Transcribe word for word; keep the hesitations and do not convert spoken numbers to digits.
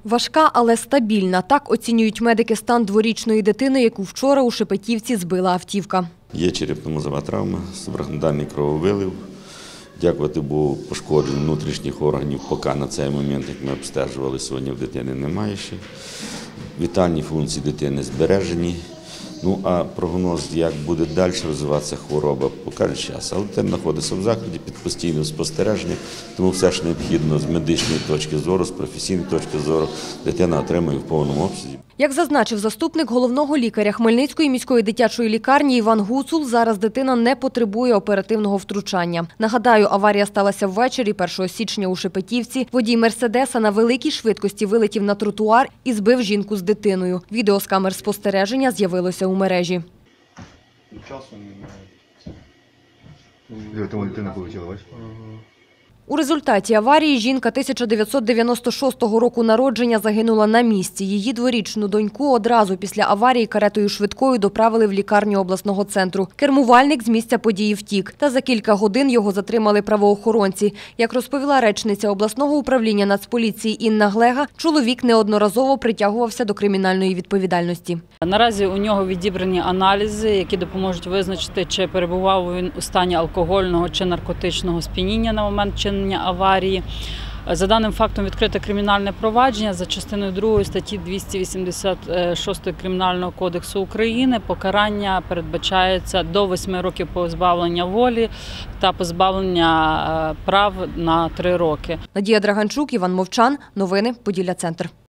Важка, але стабільна. Так оцінюють медики стан дворічної дитини, яку вчора у Шепетівці збила автівка. Є черепно-мозова травма, субарахноїдальний крововилив. Дякувати Богу, пошкоджень внутрішніх органів поки на цей момент, як ми обстежували, сьогодні в дитини немає ще. Вітальні функції дитини збережені. Ну, а прогноз, як буде далі розвиватися хвороба, покаже час. Але дитина знаходиться в закладі під постійним спостереженням, тому все ж необхідно з медичної точки зору, з професійної точки зору дитина отримує в повному обсязі. Як зазначив заступник головного лікаря Хмельницької міської дитячої лікарні Іван Гуцул, зараз дитина не потребує оперативного втручання. Нагадаю, аварія сталася ввечері першого січня у Шепетівці. Водій «Мерседеса» на великій швидкості вилетів на тротуар і збив жінку з дитиною. Відео з камер спостереження з'явилося у мережі. У результаті аварії жінка тисяча дев'ятсот дев'яносто шостого року народження загинула на місці. Її дворічну доньку одразу після аварії каретою швидкою доправили в лікарню обласного центру. Кермувальник з місця події втік, та за кілька годин його затримали правоохоронці. Як розповіла речниця обласного управління Нацполіції Інна Глега, чоловік неодноразово притягувався до кримінальної відповідальності. Наразі у нього відібрані аналізи, які допоможуть визначити, чи перебував він у стані алкогольного чи наркотичного сп'яніння на момент вчинення аварії. За даним фактом відкрите кримінальне провадження за частиною другої статті двісті вісімдесят шостої Кримінального кодексу України. Покарання передбачається до восьми років позбавлення волі та позбавлення прав на три роки. Надія Драганчук, Іван Мовчан. Новини Поділля Центр.